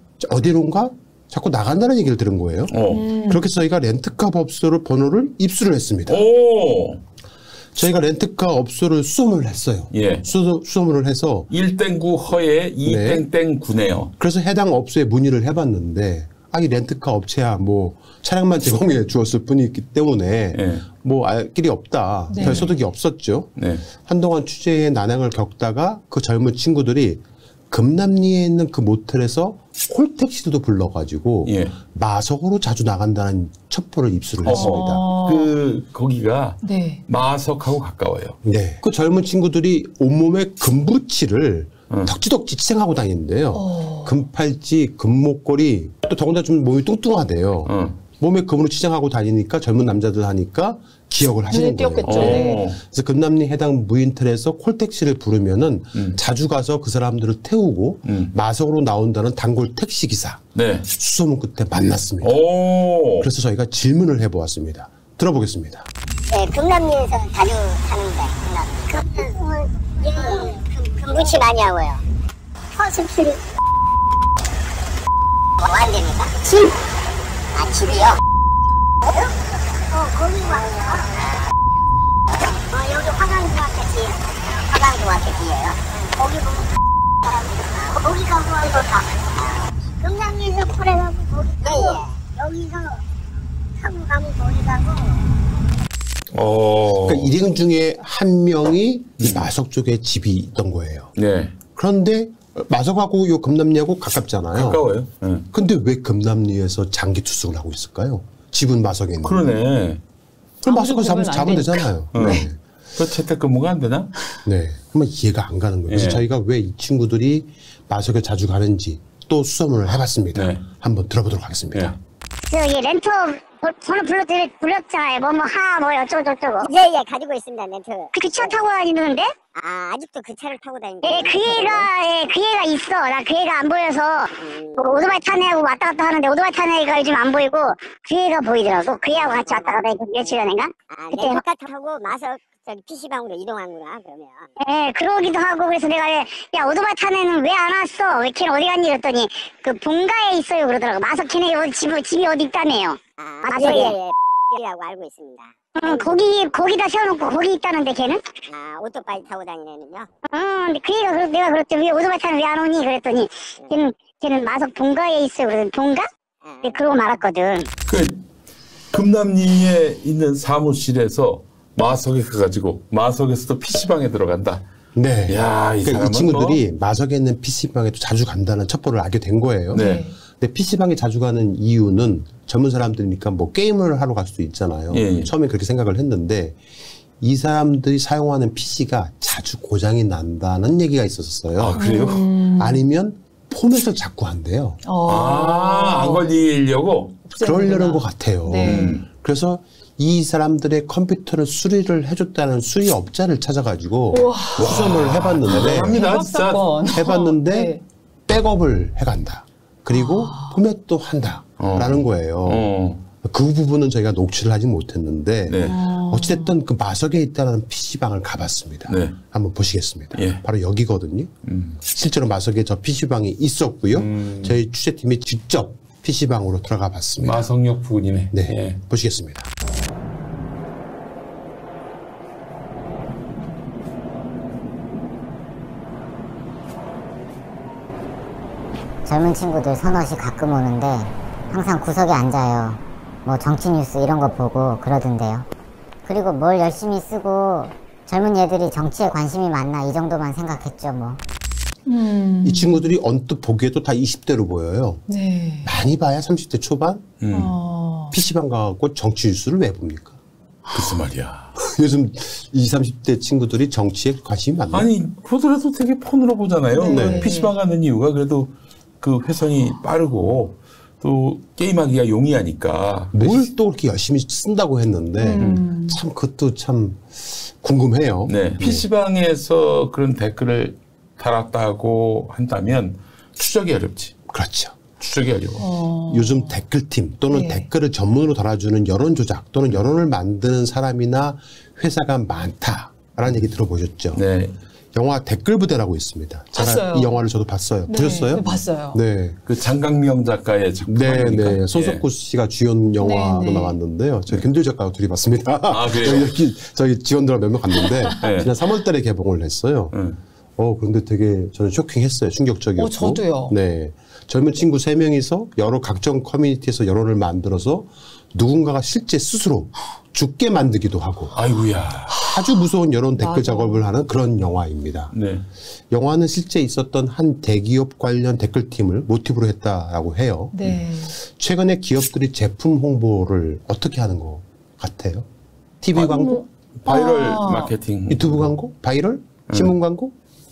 어디론가 자꾸 나간다는 얘기를 들은 거예요. 어. 음. 그렇게 해서 저희가 렌트카 업소를 번호를 입수를 했습니다. 오. 저희가 렌트카 업소를 수소문을 했어요. 예. 수, 수소문을 해서 일 땡구 허에 이 네. 땡땡구네요. 그래서 해당 업소에 문의를 해봤는데 아, 이 렌트카 업체야 뭐 차량만 제공해 주었을 뿐이기 때문에 예. 뭐 알 길이 없다. 네. 별 소득이 없었죠. 네. 한동안 취재에 난항을 겪다가 그 젊은 친구들이 금남리에 있는 그 모텔에서 콜택시도 불러가지고 예. 마석으로 자주 나간다는 첩보를 입수를 했습니다. 어. 그 거기가 네. 마석하고 가까워요. 네. 그 젊은 친구들이 온몸에 금부치를 응. 덕지덕지 치생하고 다니는데요. 어. 금팔찌, 금목걸이, 또 더군다나 좀 몸이 뚱뚱하대요. 응. 몸에 금으로 치장하고 다니니까 젊은 남자들 하니까 기억을 하시는 눈에 거예요. 띄었겠죠. 어. 네. 그래서 금남리 해당 무인텔에서 콜택시를 부르면은 음. 자주 가서 그 사람들을 태우고 음. 마석으로 나온다는 단골 택시 기사 네. 수소문 끝에 만났습니다. 오. 그래서 저희가 질문을 해보았습니다. 들어보겠습니다. 네, 금남리에서 자주 사는 거예요. 금남. 그, 예, 금부치 많이 하고요. 퍼스필. 뭐 안 됩니까? 집. 아, 집이요? 어, 거기 와요. 어, 여기 화강중학교 뒤에. 화강중학교 뒤에요. 거기 보면 사람들. 거기 가고 와서 다. 금남리에서 콜해가고 거기 가고. 예, 예. 여기서 타고 가면 거기 가고. 어. 그러니까 일행 중에 한 명이 이 마석 쪽에 집이 있던 거예요. 네. 그런데 마석하고 요 금남리하고 가깝잖아요. 가까워요. 네. 근데 왜 금남리에서 장기 투숙을 하고 있을까요? 집은 마석에 있는. 그러네. 그럼 마석을 잡으면, 잡으면 되잖아요. 어. 네. 그 재택근무가 안 되나? 네. 그러면 이해가 안 가는 거예요. 그래서 네. 저희가 왜 이 친구들이 마석에 자주 가는지 또 수소문을 해봤습니다. 네. 한번 들어보도록 하겠습니다. 네. 저기 렌트 번호 불러 불렀잖아요. 뭐뭐 하 뭐 어쩌고 저쩌고. 예예 가지고 있습니다 렌트. 그 차 타고 다니는데? 아 아직도 그 차를 타고 다니는. 예, 그 애가 예, 그 애가 있어. 나 그 애가 안 보여서 음. 뭐 오토바이 타는 애하고 왔다 갔다 하는데 오토바이 타는 애가 요즘 안 보이고 그 애가 보이더라고. 그 애하고 같이 왔다 갔다 며칠 전인가? 아, 그때 렌터카 타고 마석 저기 피시방으로 이동하는구나 그러면. 예, 그러기도 하고 그래서 내가 야 오토바이 타는 애는 왜 안 왔어? 왜 걔는 어디 갔니? 그랬더니 그 본가에 있어요 그러더라고. 마석 걔네 어디 집 집이 어디 있다네요. 아, 마석에. 예, 예. 라고 알고 있습니다. 응, 거기 거기다 세워놓고 거기 있다는데 걔는? 아 오토바이 타고 다니는 애는요? 응, 근데 그 애가 그러, 내가 그랬더니 왜 오토바이 타는 왜 안 오니? 그랬더니 걔는 걔는 마석 본가에 있어요. 그러더니 본가? 네, 그러고 말았거든. 그 금남리에 있는 사무실에서 마석에 가가지고 마석에서도 피시방에 들어간다. 네. 야, 이, 그러니까 이 친구들이 뭐... 마석에 있는 피시방에도 자주 간다는 첩보를 알게 된 거예요. 네. 근데 피시방에 자주 가는 이유는 젊은 사람들이니까 뭐 게임을 하러 갈 수도 있잖아요. 예, 예. 처음에 그렇게 생각을 했는데 이 사람들이 사용하는 피시가 자주 고장이 난다는 얘기가 있었어요. 아, 그래요? 음. 아니면 폰에서 자꾸 한대요. 어. 아, 안 걸리려고? 그러려는 것 같아요. 네. 음. 그래서 이 사람들의 컴퓨터를 수리를 해줬다는 수리업자를 찾아가지고 우와. 수선을 해봤는데 합니다, 진짜. 해봤는데 네. 백업을 해간다. 그리고 아. 포맷도 한다라는 어. 거예요. 어. 그 부분은 저희가 녹취를 하지 못했는데 네. 어찌됐든 그 마석에 있다는 피시방을 가봤습니다. 네. 한번 보시겠습니다. 예. 바로 여기거든요. 음. 실제로 마석에 저 피시방이 있었고요. 음. 저희 취재팀이 직접 피시방으로 들어가 봤습니다. 마석역 부근이네. 네, 예. 보시겠습니다. 젊은 친구들 서너씩 가끔 오는데 항상 구석에 앉아요. 뭐 정치 뉴스 이런 거 보고 그러던데요. 그리고 뭘 열심히 쓰고 젊은 얘들이 정치에 관심이 많나 이 정도만 생각했죠 뭐. 음. 이 친구들이 언뜻 보기에도 다 이십 대로 보여요. 네. 많이 봐야 삼십 대 초반? 음. 어. 피시방 가고 정치 뉴스를 왜 봅니까? 글쎄 말이야. 요즘 이십, 삼십 대 친구들이 정치에 관심이 많나요? 아니, 보더라도 되게 폰으로 보잖아요. 네. 피시방 가는 이유가 그래도 그 회선이 빠르고 또 게임하기가 용이하니까. 뭘 또 그렇게 열심히 쓴다고 했는데 음. 참 그것도 참 궁금해요. 네. 피시방에서 그런 댓글을 달았다고 한다면 추적이 어렵지. 그렇죠. 추적이 어려워. 어. 요즘 댓글팀 또는 네. 댓글을 전문으로 달아주는 여론조작 또는 여론을 만드는 사람이나 회사가 많다라는 얘기 들어보셨죠? 네. 영화 댓글 부대라고 있습니다. 제가 봤어요. 이 영화를 저도 봤어요. 네, 보셨어요? 네, 봤어요. 네. 그 장강명 작가의 작품 네, 아닙니까? 네. 손석구 씨가 주연 영화로 네, 네. 나왔는데요. 저희 김도희 작가가 둘이 봤습니다. 아, 그래요? 여기 저희 직원들 몇 명 갔는데 네. 지난 삼월 달에 개봉을 했어요. 네. 어, 그런데 되게 저는 쇼킹했어요. 충격적이었고. 어, 저도요. 네. 젊은 친구 세 명이서 여러 각종 커뮤니티에서 여론을 만들어서 누군가가 실제 스스로 죽게 만들기도 하고. 아이고야. 아주 무서운 여론 댓글 맞아. 작업을 하는 그런 영화입니다. 네. 영화는 실제 있었던 한 대기업 관련 댓글팀을 모티브로 했다라고 해요. 네. 최근에 기업들이 제품 홍보를 어떻게 하는 것 같아요? 티비 아, 광고? 바이럴 아. 마케팅. 유튜브 광고? 바이럴? 신문 광고?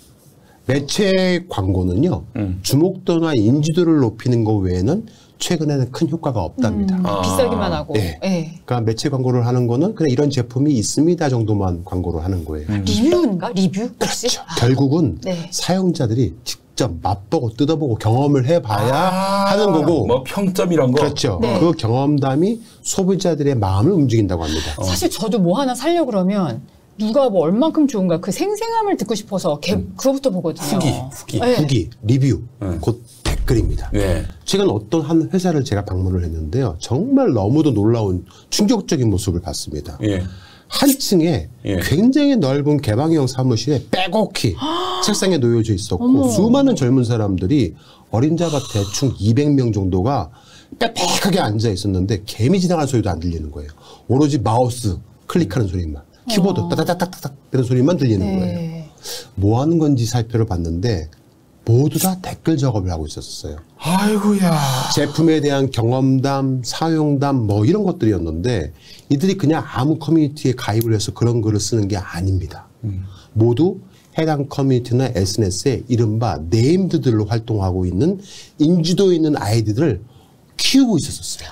매체 광고는요. 음. 주목도나 인지도를 높이는 것 외에는 최근에는 큰 효과가 없답니다. 음, 아. 비싸기만 하고. 네. 네. 그러니까 매체 광고를 하는 거는 그냥 이런 제품이 있습니다 정도만 광고를 하는 거예요. 음. 리뷰인가? 리뷰? 혹시? 그렇죠. 결국은 네. 사용자들이 직접 맛보고 뜯어보고 경험을 해봐야 아, 하는 거고. 뭐 평점 이런 거. 그렇죠. 네. 그 경험담이 소비자들의 마음을 움직인다고 합니다. 어. 사실 저도 뭐 하나 살려고 그러면 누가 뭐 얼만큼 좋은가 그 생생함을 듣고 싶어서 개, 그거부터 보거든요. 후기, 후기. 네. 후기, 리뷰, 음. 곧 댓글입니다. 네. 최근 어떤 한 회사를 제가 방문을 했는데요. 정말 너무도 놀라운 충격적인 모습을 봤습니다. 예. 한 층에 예. 굉장히 넓은 개방형 사무실에 빼곡히 책상에 놓여져 있었고 어머. 수많은 젊은 사람들이 어림잡아 대충 이백 명 정도가 빽빽하게 앉아 있었는데 개미 지나가는 소리도 안 들리는 거예요. 오로지 마우스, 클릭하는 소리만. 키보드 어. 따다닥닥닥 이런 소리만 들리는 네. 거예요. 뭐 하는 건지 살펴를 봤는데 모두 다 댓글 작업을 하고 있었어요. 아이고야. 제품에 대한 경험담, 사용담 뭐 이런 것들이었는데 이들이 그냥 아무 커뮤니티에 가입을 해서 그런 글을 쓰는 게 아닙니다. 음. 모두 해당 커뮤니티나 에스엔에스에 이른바 네임드들로 활동하고 있는 인지도 있는 아이디들을 키우고 있었어요.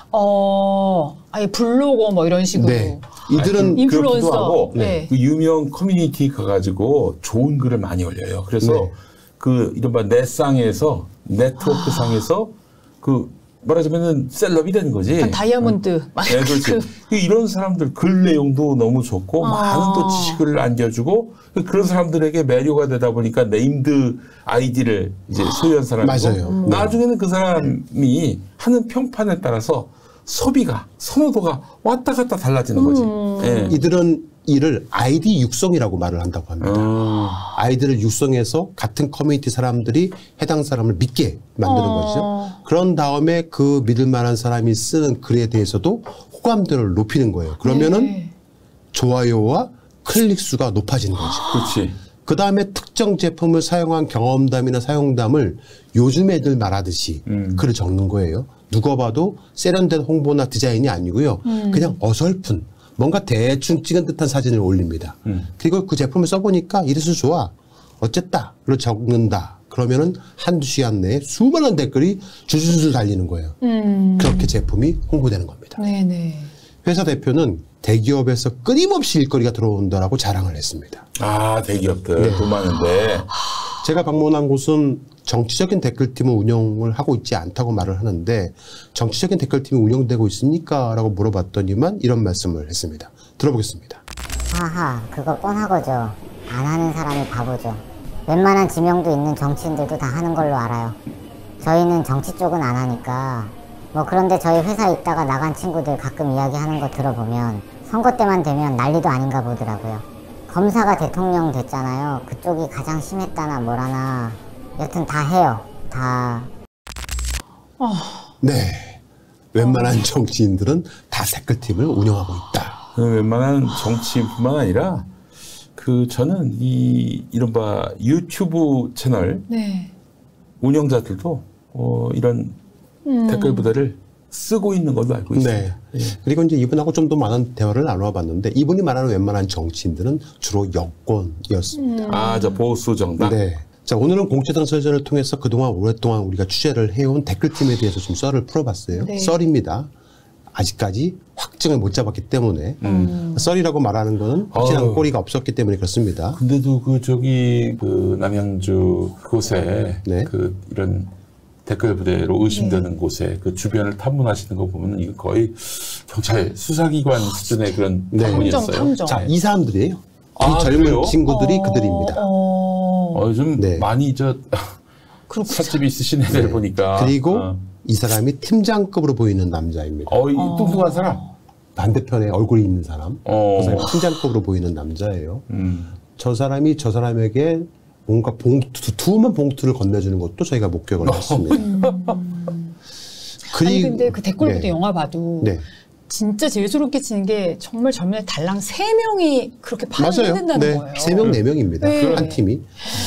어, 아예 블로거 뭐 이런 식으로. 네. 이들은 인플루언서. 하고 네. 그 유명 커뮤니티 가가지고 좋은 글을 많이 올려요. 그래서 네. 그 이른바 넷상에서 네트워크 상에서 그 말하자면은 셀럽이 된 거지. 한 다이아몬드. 네, 그렇지. 그 이런 사람들 글 내용도 너무 좋고 아. 많은 또 지식을 안겨주고 그런 사람들에게 매료가 되다 보니까 네임드 아이디를 이제 소유한 사람이고 맞아요. 음. 나중에는 그 사람이 하는 평판에 따라서 소비가 선호도가 왔다 갔다 달라지는 거지. 음. 예. 이들은 이를 아이디 육성이라고 말을 한다고 합니다. 어. 아이들을 육성해서 같은 커뮤니티 사람들이 해당 사람을 믿게 만드는 어. 거죠. 그런 다음에 그 믿을 만한 사람이 쓰는 글에 대해서도 호감도를 높이는 거예요. 그러면은 네. 좋아요와 클릭 수가 높아지는 거죠. 그렇지. 그 다음에 특정 제품을 사용한 경험담이나 사용담을 요즘 애들 말하듯이 음. 글을 적는 거예요. 누가 봐도 세련된 홍보나 디자인이 아니고요. 음. 그냥 어설픈 뭔가 대충 찍은 듯한 사진을 올립니다. 음. 그리고 그 제품을 써보니까 이래서 좋아. 어쨌다를 적는다. 그러면은 한두 시간 내에 수많은 댓글이 줄줄줄 달리는 거예요. 음. 그렇게 제품이 홍보되는 겁니다. 네네. 회사 대표는 대기업에서 끊임없이 일거리가 들어온다라고 자랑을 했습니다. 아 대기업들 네. 돈 많은데. 제가 방문한 곳은 정치적인 댓글팀을 운영을 하고 있지 않다고 말을 하는데 정치적인 댓글팀이 운영되고 있습니까? 라고 물어봤더니만 이런 말씀을 했습니다. 들어보겠습니다. 하하, 그거 뻔하거죠. 안 하는 사람이 바보죠. 웬만한 지명도 있는 정치인들도 다 하는 걸로 알아요. 저희는 정치 쪽은 안 하니까. 뭐 그런데 저희 회사 있다가 나간 친구들 가끔 이야기하는 거 들어보면 선거 때만 되면 난리도 아닌가 보더라고요. 검사가 대통령 됐잖아요. 그쪽이 가장 심했다나 뭐라나 여튼 다 해요. 다. 어. 네. 웬만한 정치인들은 다 댓글팀을 운영하고 있다. 그 웬만한 정치인뿐만 아니라 그 저는 이 이른바 유튜브 채널 네. 운영자들도 어 이런 음. 댓글 부대를 쓰고 있는 걸로 알고 있습니다. 네. 예. 그리고 이제 이분하고 좀 더 많은 대화를 나눠 봤는데 이분이 말하는 웬만한 정치인들은 주로 여권이었습니다. 음. 아, 저 보수 정당. 네. 자, 오늘은 공채당 설전을 통해서 그동안 오랫동안 우리가 취재를 해온 댓글팀에 대해서 좀 썰을 풀어봤어요. 네. 썰입니다. 아직까지 확증을 못 잡았기 때문에 음. 썰이라고 말하는 거는 확실한 어우. 꼬리가 없었기 때문에 그렇습니다. 근데도 그 저기 그 남양주 그곳에 네. 그 이런 댓글 부대로 의심되는 네. 곳에 그 주변을 탐문하시는 거 보면 이거 거의 경찰 수사기관 수준의 그런 네. 탐문이었어요. 탐정, 탐정. 자, 이 사람들이에요. 아, 이 젊은 그래요? 친구들이 어, 그들입니다. 어. 어, 요즘 네. 많이 저 그렇구나. 살집이 있으신 애들 네. 보니까. 그리고 어, 이 사람이 팀장급으로 보이는 남자입니다. 어, 이 뚱뚱한 사람. 반대편에 얼굴이 있는 사람. 어. 그 사람이 팀장급으로 보이는 남자예요. 음. 저 사람이 저 사람에게 뭔가 봉투, 두툼한 봉투를 건네주는 것도 저희가 목격을 했습니다. 음. 아니 근데 그 댓글부터 네. 영화 봐도 네. 진짜 제일 소름끼 치는 게 정말 젊은 애 달랑 세 명이 그렇게 판을 맞아요. 해낸다는 네. 거예요. 세 명, 네 명입니다. 네. 한 팀이.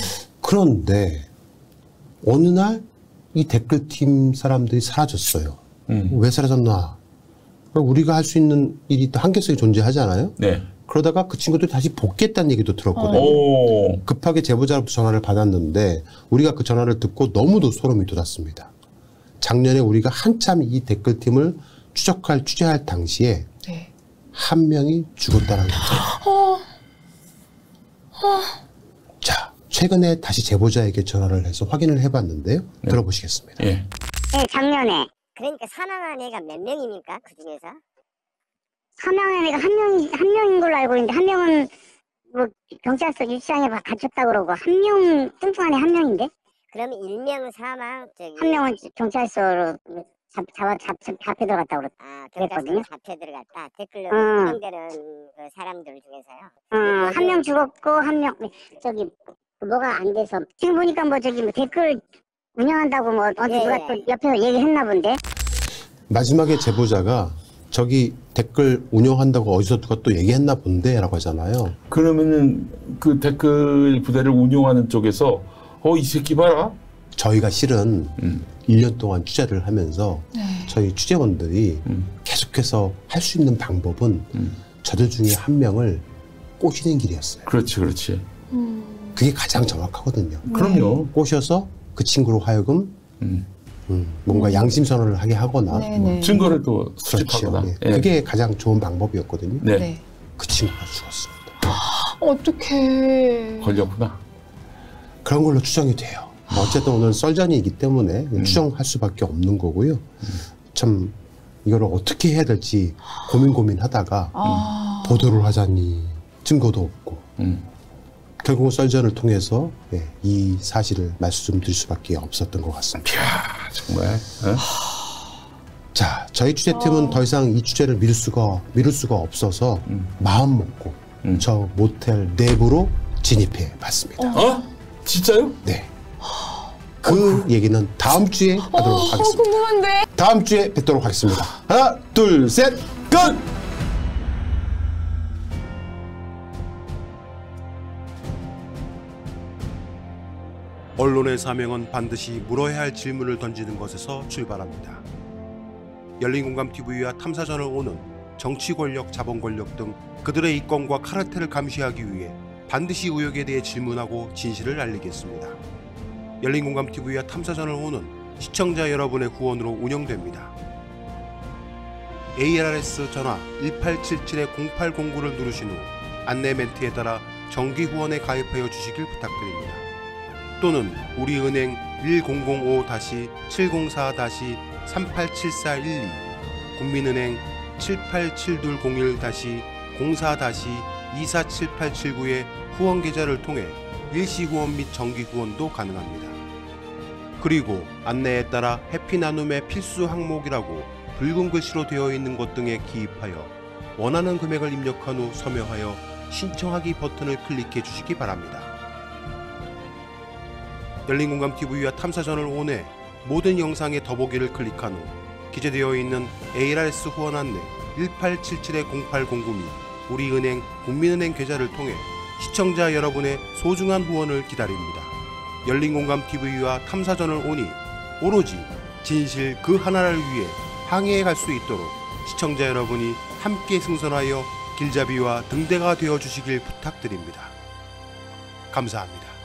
그런데 어느 날 이 댓글팀 사람들이 사라졌어요. 음. 왜 사라졌나? 우리가 할 수 있는 일이 또 한계성이 존재하잖아요. 네. 그러다가 그 친구들이 다시 복귀했다는 얘기도 들었거든요. 오. 급하게 제보자로부터 전화를 받았는데 우리가 그 전화를 듣고 너무도 소름이 돋았습니다. 작년에 우리가 한참 이 댓글팀을 추적할, 취재할 당시에 네. 한 명이 죽었다는 거죠. 어. 어. 자, 최근에 다시 제보자에게 전화를 해서 확인을 해봤는데요. 네. 들어보시겠습니다. 예. 네, 작년에. 그러니까 사망한 애가 몇 명입니까? 그 중에서? 사망한 애가 한 명, 한 명인 걸로 알고 있는데, 한 명은 뭐 경찰서 유치장에 갇혔다고 그러고, 한 명, 뚱뚱한 애 한 명인데? 그러면 일명 사망, 저기. 한 명은 경찰서로 잡, 잡아, 잡, 잡혀 들어갔다고 그랬, 아, 그랬거든요. 잡혀 들어갔다. 댓글로 사용되는 그 사람들 중에서요. 어, 한 명 죽었고, 한 명, 저기, 뭐가 안 돼서. 지금 보니까 뭐 저기 뭐 댓글 운영한다고 뭐 어디 예, 누가 또 옆에서 얘기했나 본데. 마지막에 제보자가 저기 댓글 운영한다고 어디서 누가 또 얘기했나 본데라고 하잖아요. 그러면은 그 댓글 부대를 운영하는 쪽에서 어, 이 새끼 봐라. 저희가 실은 음. 일 년 동안 취재를 하면서 네. 저희 취재원들이 음. 계속해서 할 수 있는 방법은 음. 저들 중에 한 명을 꼬시는 길이었어요. 그렇지, 그렇지. 음. 그게 가장 정확하거든요. 네. 그럼요. 꼬셔서 그 친구로 하여금 음. 음, 뭔가 양심 선언을 하게 하거나 뭐 증거를 또 수집하거나 그렇죠. 네. 예. 그게 가장 좋은 방법이었거든요. 네. 네. 그 친구가 죽었습니다. 어떡해. 걸렸구나. 그런 걸로 추정이 돼요. 뭐 어쨌든 오늘 썰전이기 때문에 음. 추정할 수밖에 없는 거고요. 음. 참 이거를 어떻게 해야 될지 고민 고민하다가 아. 음, 보도를 하자니 증거도 없고 음. 결국은 썰전을 통해서 네, 이 사실을 말씀드릴 수밖에 없었던 것 같습니다. 이야, 정말. 어? 자, 저희 취재팀은 어. 더 이상 이 취재를 미룰 수가 미룰 수가 없어서 음. 마음 먹고 음. 저 모텔 내부로 진입해 봤습니다. 어? 진짜요? 네. 그 어. 얘기는 다음 주에 하도록 어, 하겠습니다. 궁금한데. 다음 주에 뵙도록 하겠습니다. 하나, 둘, 셋, 끝! 언론의 사명은 반드시 물어야 할 질문을 던지는 것에서 출발합니다. 열린공감티비와 탐사전을 오는 정치 권력, 자본 권력 등 그들의 이권과 카르텔을 감시하기 위해 반드시 의혹에 대해 질문하고 진실을 알리겠습니다. 열린공감티비와 탐사전을 오는 시청자 여러분의 후원으로 운영됩니다. 에이알알에스 전화 일팔칠칠 공팔공구를 누르신 후 안내 멘트에 따라 정기 후원에 가입하여 주시길 부탁드립니다. 또는 우리은행 일공공오 칠공사 삼팔칠사일이, 국민은행 칠팔칠이공일 공사 이사칠팔칠구의 후원 계좌를 통해 일시 후원 및 정기 후원도 가능합니다. 그리고 안내에 따라 해피나눔의 필수 항목이라고 붉은 글씨로 되어 있는 것 등에 기입하여 원하는 금액을 입력한 후 서명하여 신청하기 버튼을 클릭해 주시기 바랍니다. 열린공감티비와 탐사전을 온해 모든 영상의 더보기를 클릭한 후 기재되어 있는 에이알알에스 후원 안내 일팔칠칠 공팔공구 및 우리은행 국민은행 계좌를 통해 시청자 여러분의 소중한 후원을 기다립니다. 열린공감티비와 탐사전을 오니 오로지 진실 그 하나를 위해 항해해 갈 수 있도록 시청자 여러분이 함께 승선하여 길잡이와 등대가 되어 주시길 부탁드립니다. 감사합니다.